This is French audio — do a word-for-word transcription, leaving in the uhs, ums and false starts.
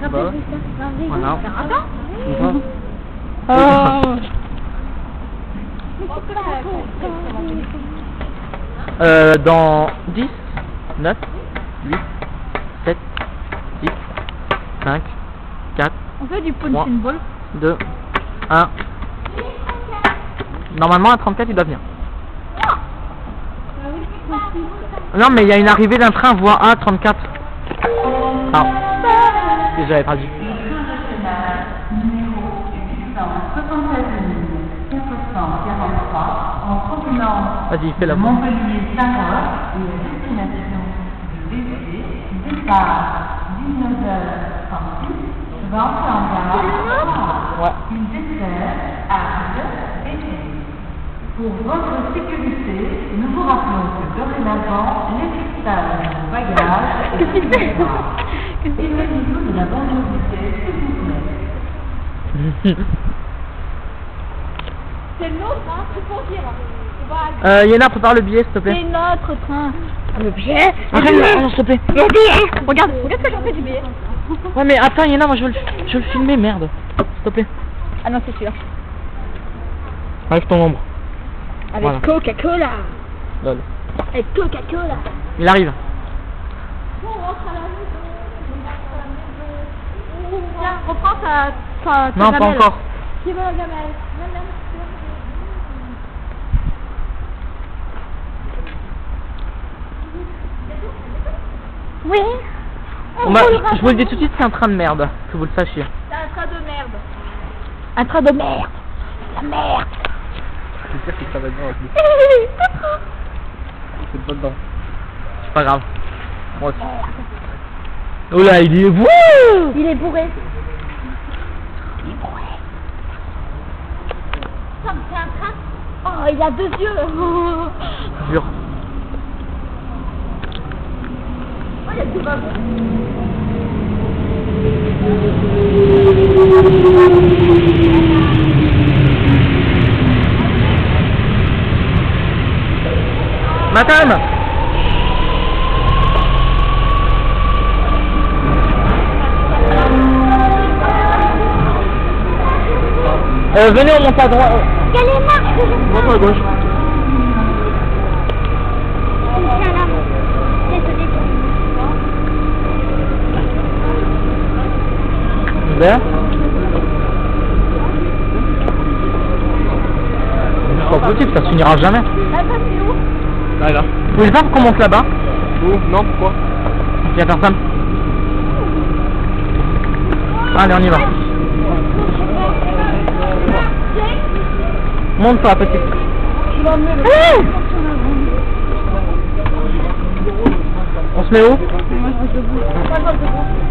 Bah. Voilà. Oh. Euh, dans dix, neuf, huit, sept, six, cinq, quatre, On fait du punching ball. deux, un. Normalement à trente-quatre il doit venir. Non mais il y a une arrivée d'un train voie A trente-quatre. Non. Que j'avais traduit. Vas-y, fais la voix. Montpellier-Saint-Roch et destination du B C, départ dix-neuf heures trente-six, va entrer en gare. Ouais. Il dessert Arles et Nice. Pour votre sécurité, nous vous rappelons que dorénavant, l'étiquetage de bagages Qu'est-ce qu'il fait? et le niveau de la dangerosité, s'il vous plaît. C'est le nôtre, hein, c'est pour dire. Euh, Yéna, prépare le billet s'il te plaît. C'est notre train. Le billet? Arrête, non, s'il te plaît. Le billet. Regarde, regarde ce que j'en fais du billet. Ouais mais attends Yéna, moi je veux le, je veux le filmer, merde. S'il te plaît. Ah non, c'est sûr. Enlève ton ombre. Avec Voilà. Coca-Cola. Lol. Avec Coca-Cola. Il arrive. On rentre à la maison. Tiens, reprends ta, ta, ta Non, pas gamelle. encore. Qui veut la gamelle? Oui. On va, je vous le dis tout de suite, c'est un train de merde, que vous le sachiez. C'est un train de merde. Un train de merde. La merde. C'est sûr que ça va bien avec C'est pas dedans. C'est pas grave. Moi aussi. Oh là, il est wouh. Il est bourré. Il est bourré. Ça, c'est un train. Oh, il a deux yeux. Jure. Oh, il y a deux wagons. Madame. Euh, venez, on monte à droite. Il y a les marches que je Monte à gauche. Tiens là. Désolé. Vert. C'est pas possible, ça se finira jamais. Là, ça c'est où? Là, là. Vous voulez pas qu'on monte là-bas? Où? Non, pourquoi? Il y a personne. Allez, on y va. Monte toi, petite. Mmh. On se met où? Moi, je reste debout. Moi, je reste debout.